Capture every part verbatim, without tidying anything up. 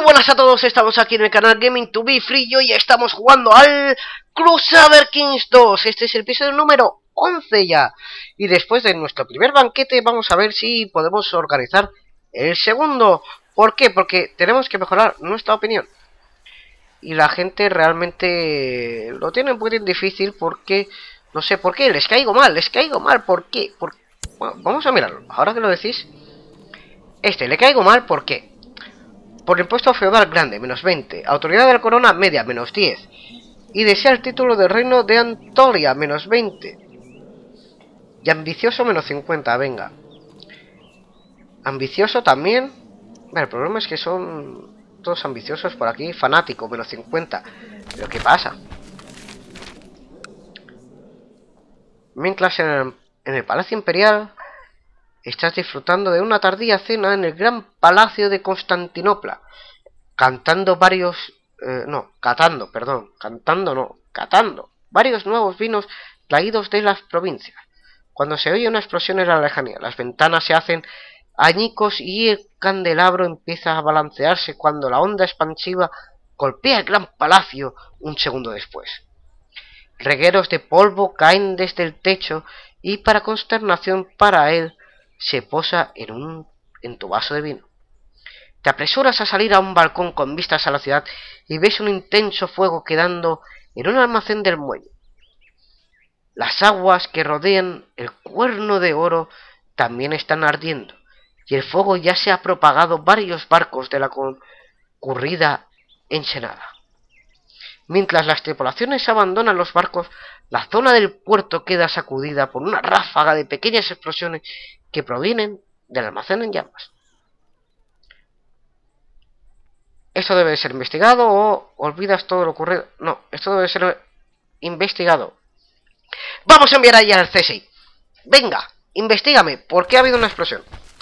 buenas a todos, estamos aquí en el canal Gaming to be Free y hoy estamos jugando al Crusader Kings dos. Este es el episodio número once ya. Y después de nuestro primer banquete vamos a ver si podemos organizar el segundo. ¿Por qué? Porque tenemos que mejorar nuestra opinión. Y la gente realmente lo tiene un poquito difícil porque... No sé por qué, les caigo mal, les caigo mal, ¿por qué? Por... Bueno, vamos a mirarlo, ahora que lo decís. Este, le caigo mal, ¿por qué? Por impuesto feudal grande, menos veinte. Autoridad de la corona media, menos diez. Y desea el título del reino de Antolia, menos veinte. Y ambicioso, menos cincuenta, venga. Ambicioso también. Bueno, el problema es que son todos ambiciosos por aquí. Fanático, menos cincuenta. ¿Pero qué pasa? Mientras en el, en el Palacio Imperial estás disfrutando de una tardía cena en el gran palacio de Constantinopla, cantando varios... Eh, no, catando, perdón, cantando no, catando varios nuevos vinos traídos de las provincias. Cuando se oye una explosión en la lejanía, las ventanas se hacen añicos y el candelabro empieza a balancearse cuando la onda expansiva golpea el gran palacio un segundo después. Regueros de polvo caen desde el techo y para consternación para él se posa en un en tu vaso de vino. Te apresuras a salir a un balcón con vistas a la ciudad y ves un intenso fuego quedando en un almacén del muelle. Las aguas que rodean el cuerno de oro también están ardiendo y el fuego ya se ha propagado varios barcos de la concurrida ensenada. Mientras las tripulaciones abandonan los barcos, la zona del puerto queda sacudida por una ráfaga de pequeñas explosiones que provienen del almacén en llamas. Esto debe ser investigado o olvidas todo lo ocurrido. No, esto debe ser investigado. Vamos a enviar ahí al C S I. Venga, investígame. ¿Por qué ha habido una explosión?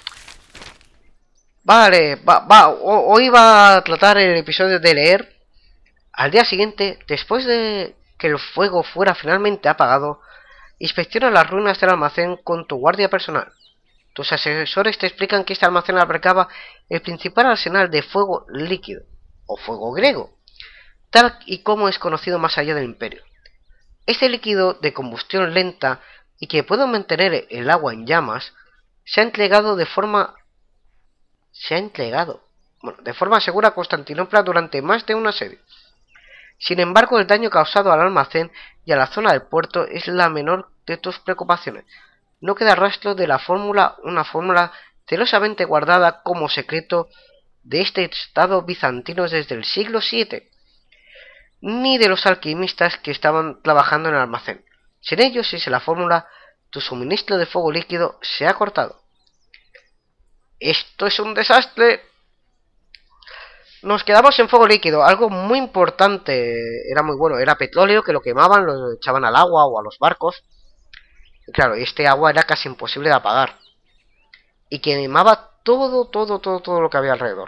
Vale, va, va. Hoy va a tratar el episodio de leer. Al día siguiente, después de que el fuego fuera finalmente apagado, inspecciona las ruinas del almacén con tu guardia personal. Tus asesores te explican que este almacén albergaba el principal arsenal de fuego líquido, o fuego griego, tal y como es conocido más allá del imperio. Este líquido de combustión lenta y que puede mantener el agua en llamas, se ha entregado de forma... se ha entregado, bueno, de forma segura a Constantinopla durante más de un asedio. Sin embargo, el daño causado al almacén y a la zona del puerto es la menor de tus preocupaciones. No queda rastro de la fórmula, una fórmula celosamente guardada como secreto de este estado bizantino desde el siglo siete, ni de los alquimistas que estaban trabajando en el almacén. Sin ellos y sin la fórmula, tu suministro de fuego líquido se ha cortado. Esto es un desastre. Nos quedamos en fuego líquido, algo muy importante, era muy bueno, era petróleo que lo quemaban, lo echaban al agua o a los barcos. Y claro, este agua era casi imposible de apagar. Y quemaba todo, todo, todo, todo lo que había alrededor.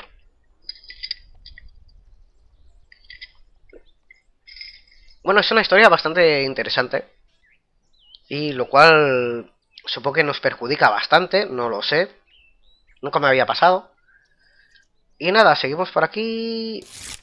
Bueno, es una historia bastante interesante. Y lo cual supongo que nos perjudica bastante, no lo sé. Nunca me había pasado. Y nada, seguimos por aquí.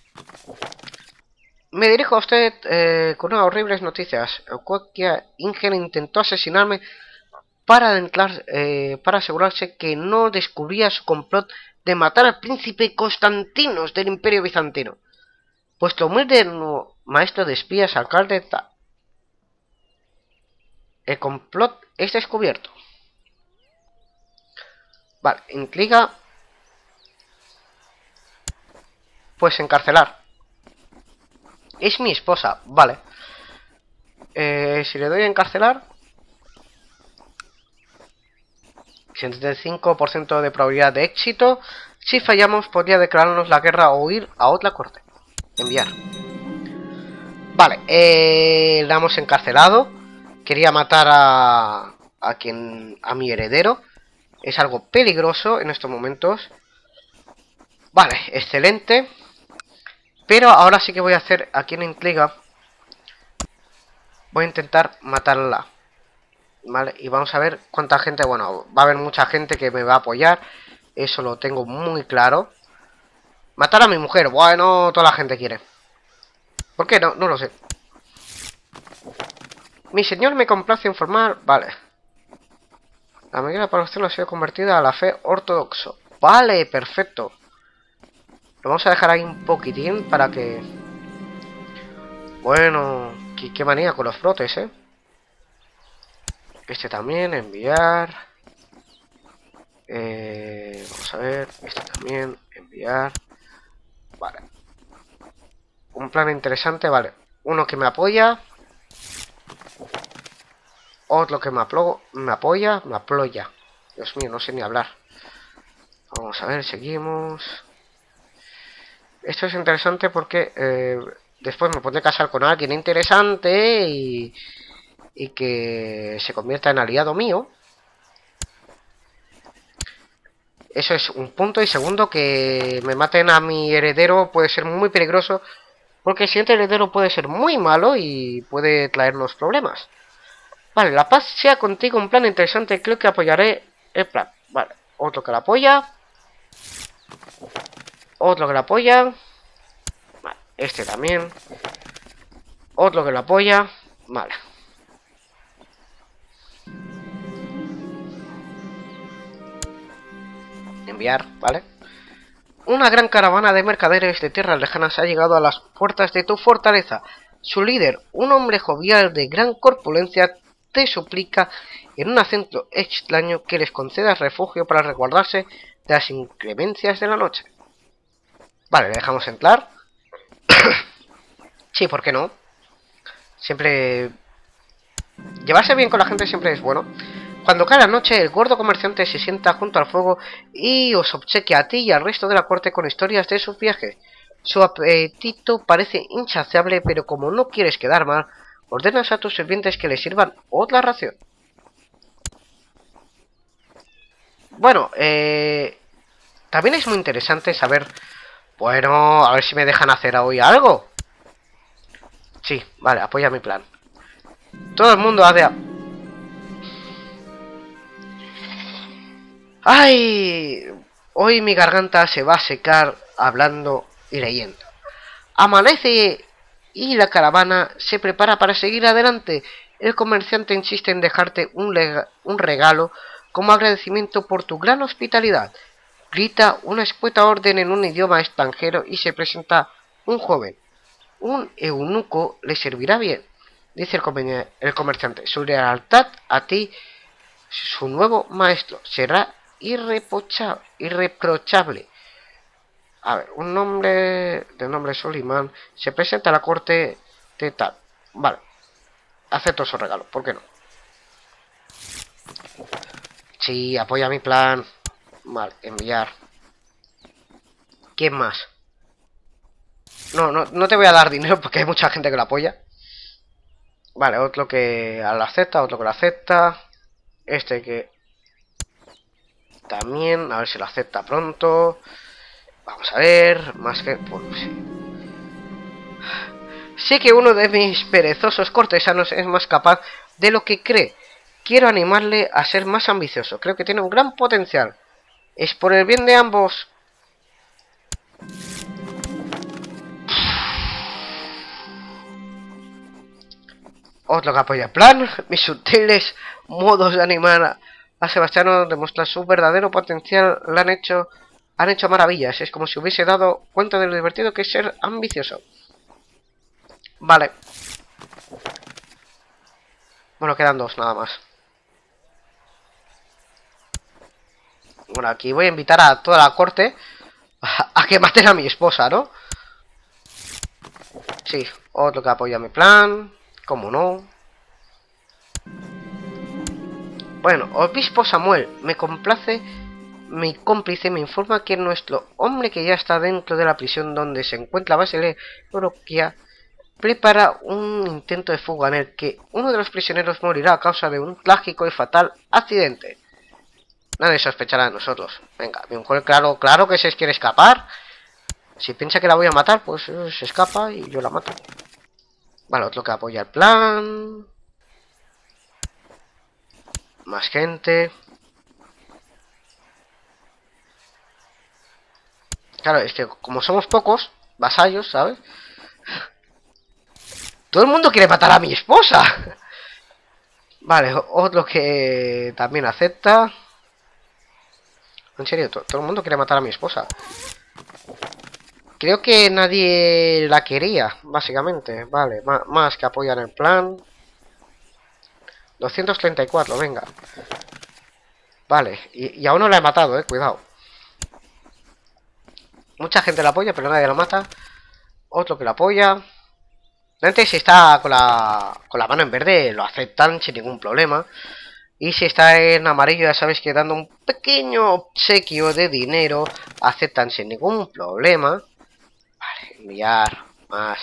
Me dirijo a usted eh, con unas horribles noticias. Eucoquia Ingen intentó asesinarme para, adentrar, eh, para asegurarse que no descubría su complot de matar al príncipe Constantinos del Imperio Bizantino. Vuestro humilde no, maestro de espías, alcalde Ta. El complot es descubierto. Vale, intriga. Pues encarcelar. Es mi esposa, vale. Eh, si le doy a encarcelar, setenta y cinco por ciento de probabilidad de éxito. Si fallamos, podría declararnos la guerra o ir a otra corte. Enviar. Vale, eh, la hemos encarcelado. Quería matar a, a quien, a mi heredero. Es algo peligroso en estos momentos. Vale, excelente. Pero ahora sí que voy a hacer aquí en intriga. Voy a intentar matarla. Vale, y vamos a ver cuánta gente. Bueno, va a haber mucha gente que me va a apoyar. Eso lo tengo muy claro. Matar a mi mujer. Bueno, toda la gente quiere. ¿Por qué no? No lo sé. Mi señor me complace informar... Vale. La mayoría de la población ha sido convertida a la fe ortodoxo. Vale, perfecto. Lo vamos a dejar ahí un poquitín para que... Bueno... Qué, qué manía con los brotes, ¿eh? Este también, enviar... Eh, vamos a ver... Este también, enviar... Vale. Un plan interesante, vale. Uno que me apoya... Otro que me, aplo me apoya, me aploya. Dios mío, no sé ni hablar. Vamos a ver, seguimos. Esto es interesante porque eh, después me podré casar con alguien interesante y, y que se convierta en aliado mío. Eso es un punto. Y segundo, que me maten a mi heredero puede ser muy peligroso, porque el siguiente heredero puede ser muy malo y puede traernos problemas. Vale, la paz sea contigo, un plan interesante, creo que apoyaré el plan. Vale, otro que la apoya. Otro que la apoya. Vale, este también. Otro que lo apoya. Vale. Enviar, vale. Una gran caravana de mercaderes de tierras lejanas ha llegado a las puertas de tu fortaleza. Su líder, un hombre jovial de gran corpulencia, te suplica en un acento extraño que les concedas refugio para resguardarse de las inclemencias de la noche. Vale, le dejamos entrar. Sí, ¿por qué no? Siempre... Llevarse bien con la gente siempre es bueno. Cuando cae la noche, el gordo comerciante se sienta junto al fuego y os obsequia a ti y al resto de la corte con historias de sus viajes. Su apetito parece insaciable, pero como no quieres quedar mal, ordenas a tus sirvientes que le sirvan otra ración. Bueno, eh... también es muy interesante saber... Bueno, a ver si me dejan hacer hoy algo. Sí, vale, apoya mi plan. Todo el mundo ha de... ¡Ay! Hoy mi garganta se va a secar hablando y leyendo. Amanece y la caravana se prepara para seguir adelante. El comerciante insiste en dejarte un, un regalo como agradecimiento por tu gran hospitalidad. Grita una escueta orden en un idioma extranjero y se presenta un joven. Un eunuco le servirá bien, dice el, comer el comerciante. Su lealtad a ti, su nuevo maestro, será irreprochable. A ver, un nombre de nombre Solimán se presenta a la corte de tal. Vale, acepto su regalo, ¿por qué no? Sí, apoya mi plan. Vale, enviar. ¿Quién más? No, no, no te voy a dar dinero porque hay mucha gente que lo apoya. Vale, otro que lo acepta, otro que lo acepta. Este que también, a ver si lo acepta pronto. Vamos a ver, más que... Pues, sí. Sé que uno de mis perezosos cortesanos es más capaz de lo que cree. Quiero animarle a ser más ambicioso. Creo que tiene un gran potencial. Es por el bien de ambos. Otro que apoya el plan. Mis sutiles modos de animar a, a Sebastiano demuestran su verdadero potencial. Le han hecho, han hecho maravillas. Es como si hubiese dado cuenta de lo divertido que es ser ambicioso. Vale. Bueno, quedan dos nada más. Bueno, aquí voy a invitar a toda la corte a, a que maten a mi esposa, ¿no? Sí, otro que apoya mi plan. ¿Cómo no? Bueno, obispo Samuel, me complace, mi cómplice me informa que nuestro hombre que ya está dentro de la prisión donde se encuentra Basile Oroquia prepara un intento de fuga en el que uno de los prisioneros morirá a causa de un trágico y fatal accidente. Nadie sospechará de nosotros. Venga, mi mujer, claro, claro que se quiere escapar. Si piensa que la voy a matar, pues se escapa y yo la mato. Vale, otro que apoya el plan. Más gente. Claro, es que como somos pocos vasallos, ¿sabes? Todo el mundo quiere matar a mi esposa. Vale, otro que también acepta. En serio, to todo el mundo quiere matar a mi esposa. Creo que nadie la quería, básicamente. Vale, más que apoyan el plan. doscientos treinta y cuatro, venga. Vale, y, y aún no la he matado, eh, cuidado. Mucha gente la apoya, pero nadie la mata. Otro que la apoya. Antes, si está con la, con la mano en verde, lo aceptan sin ningún problema. Y si está en amarillo, ya sabéis que dando un pequeño obsequio de dinero, aceptan sin ningún problema. Vale, enviar más.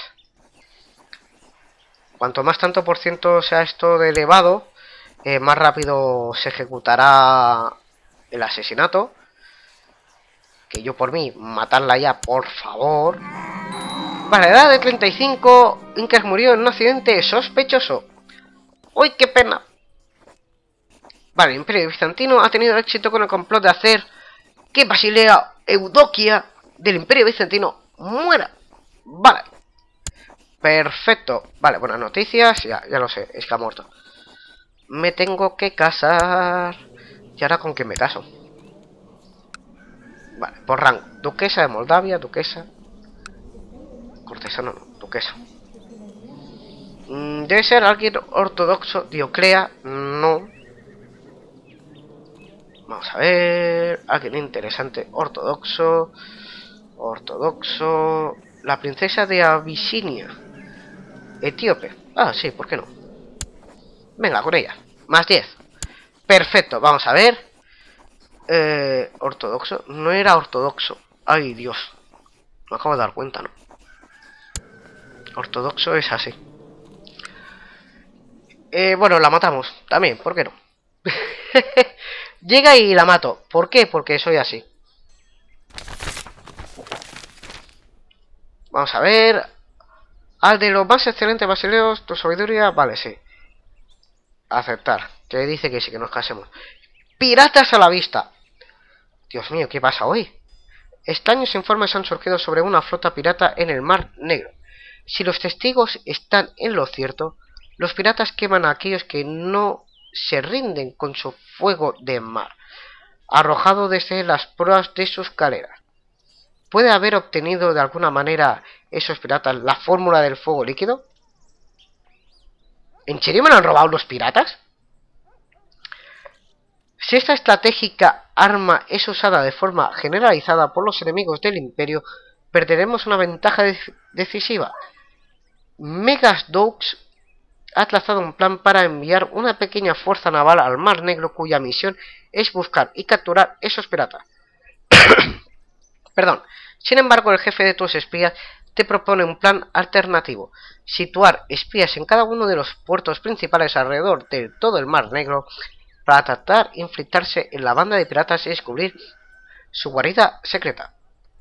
Cuanto más tanto por ciento sea esto de elevado, eh, más rápido se ejecutará el asesinato. Que yo por mí, matarla ya, por favor. Vale, edad de treinta y cinco, Inkers murió en un accidente sospechoso. ¡Uy, qué pena! Vale, el Imperio Bizantino ha tenido éxito con el complot de hacer que Basilea Eudoquia del Imperio Bizantino muera. Vale. Perfecto. Vale, buenas noticias. Ya, ya lo sé, es que ha muerto. Me tengo que casar. ¿Y ahora con quién me caso? Vale, por rango. Duquesa de Moldavia, duquesa. Cortesano, no, duquesa. Mm, Debe ser alguien ortodoxo. Dioclea, no. Vamos a ver. Alguien interesante. Ortodoxo. Ortodoxo. La princesa de Abisinia. Etíope. Ah, sí, ¿por qué no? Venga, con ella. Más diez. Perfecto, vamos a ver. Eh, ortodoxo. No era ortodoxo. Ay, Dios. Me acabo de dar cuenta, ¿no? Ortodoxo es así. Eh, bueno, la matamos. También, ¿por qué no? Llega y la mato. ¿Por qué? Porque soy así. Vamos a ver. Al de los más excelentes basileos, tu sabiduría. Vale, sí. Aceptar. Que dice que sí, que nos casemos. Piratas a la vista. Dios mío, ¿qué pasa hoy? Extraños informes han surgido sobre una flota pirata en el Mar Negro. Si los testigos están en lo cierto, los piratas queman a aquellos que no se rinden con su fuego de mar, arrojado desde las proas de sus galeras. ¿Puede haber obtenido de alguna manera esos piratas la fórmula del fuego líquido? ¿En serio me lo han robado los piratas? Si esta estratégica arma es usada de forma generalizada por los enemigos del Imperio, perderemos una ventaja de decisiva. Megasdoux ha trazado un plan para enviar una pequeña fuerza naval al Mar Negro cuya misión es buscar y capturar esos piratas. Perdón. Sin embargo, el jefe de tus espías te propone un plan alternativo. Situar espías en cada uno de los puertos principales alrededor de todo el Mar Negro para tratar de infiltrarse en la banda de piratas y descubrir su guarida secreta.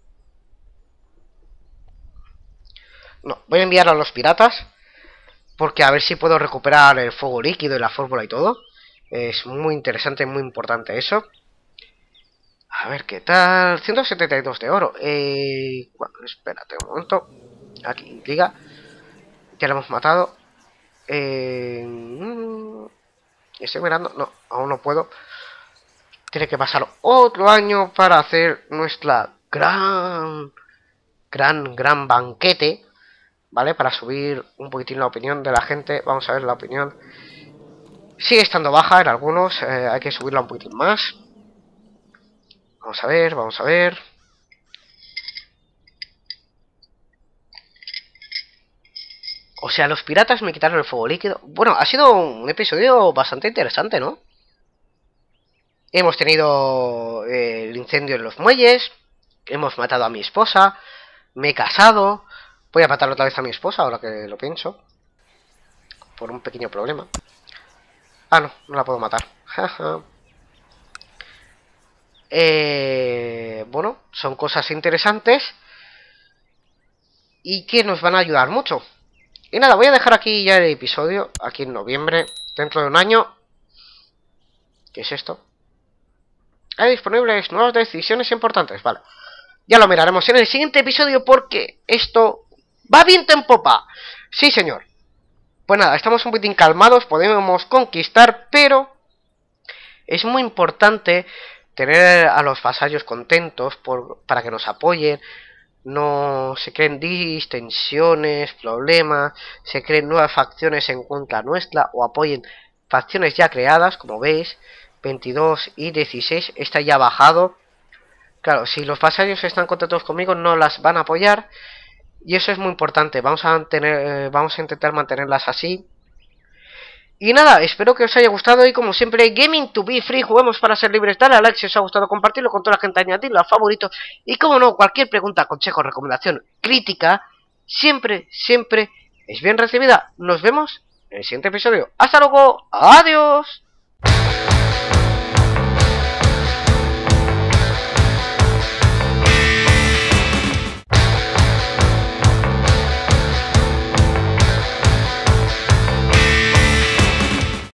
No, voy a enviar a los piratas porque a ver si puedo recuperar el fuego líquido y la fórmula y todo. Es muy interesante, muy importante eso. A ver qué tal. ciento setenta y dos de oro. Eh, bueno, espérate un momento. Aquí intriga. Ya lo hemos matado. Eh, estoy mirando. No, aún no puedo. Tiene que pasar otro año para hacer nuestra gran, gran, gran banquete. ¿Vale? Para subir un poquitín la opinión de la gente. Vamos a ver la opinión. Sigue estando baja en algunos. Eh, hay que subirla un poquitín más. Vamos a ver, vamos a ver. O sea, los piratas me quitaron el fuego líquido. Bueno, ha sido un episodio bastante interesante, ¿no? Hemos tenido eh, el incendio en los muelles. Hemos matado a mi esposa. Me he casado. Voy a matar otra vez a mi esposa, ahora que lo pienso. Por un pequeño problema. Ah, no, no la puedo matar. eh, bueno, son cosas interesantes. Y que nos van a ayudar mucho. Y nada, voy a dejar aquí ya el episodio. Aquí en noviembre, dentro de un año. ¿Qué es esto? Hay disponibles nuevas decisiones importantes, vale. Ya lo miraremos en el siguiente episodio porque esto va viento en popa. Sí, señor. Pues nada, estamos un poquitín calmados, podemos conquistar, pero es muy importante tener a los vasallos contentos por, para que nos apoyen. No se creen distensiones, problemas, se creen nuevas facciones en contra nuestra o apoyen facciones ya creadas, como veis, veintidós y dieciséis, está ya bajado. Claro, si los vasallos están contentos conmigo no las van a apoyar y eso es muy importante, vamos a, tener, eh, vamos a intentar mantenerlas así. Y nada, espero que os haya gustado y como siempre, Gaming to be free, juguemos para ser libres, dale a like si os ha gustado, compartirlo con toda la gente, añadirlo a favoritos y como no, cualquier pregunta, consejo, recomendación, crítica, siempre, siempre es bien recibida. Nos vemos en el siguiente episodio. Hasta luego, adiós.